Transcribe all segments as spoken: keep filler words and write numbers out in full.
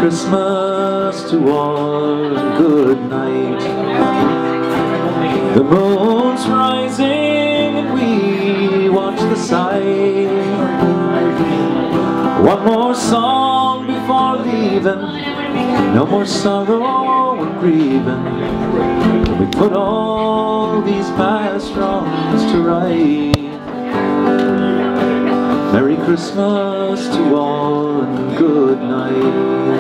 Christmas to all and good night. The moon's rising and we watch the sight. One more song before leaving, no more sorrow and grieving. We put all these past wrongs to right. Merry Christmas to all and good night.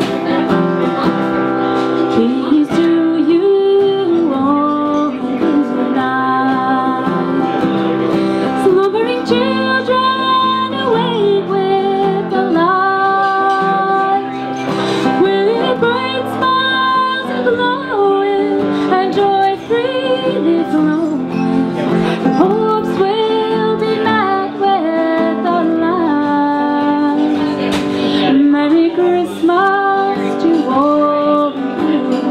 Peace to you all good night. Slumbering children awake with the light, with bright smiles and glowing and joy freely flowing. Hopes will be met with the light. Merry Christmas to all good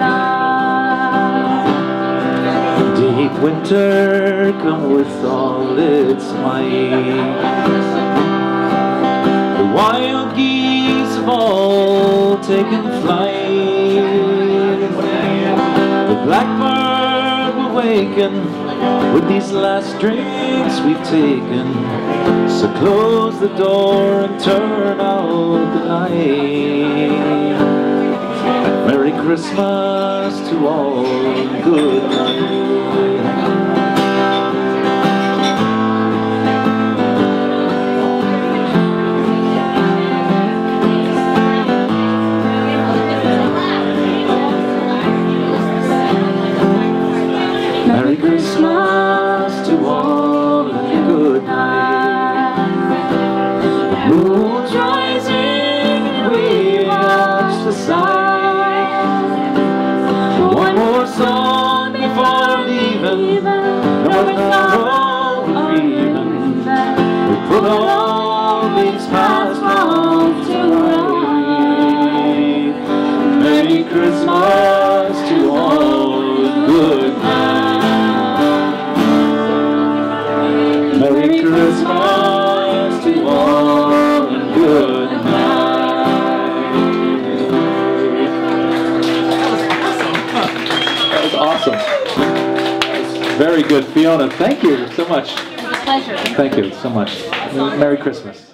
night. Deep winter come with all its might. The wild geese have all taken flight. The blackbird will waken with these last drinks we've taken. So close the door and turn out the light. Merry Christmas to all and good night. Merry Christmas to all and good night. The moon's rising and we watch the sight. One more song before leaving, no more sorrow and grieving. We put all these past wrongs to right. Merry Christmas to all and good night. Merry Christmas to all and good night. That was awesome. Very good, Fiona. Thank you so much. It was a pleasure. Thank you so much. Merry Christmas.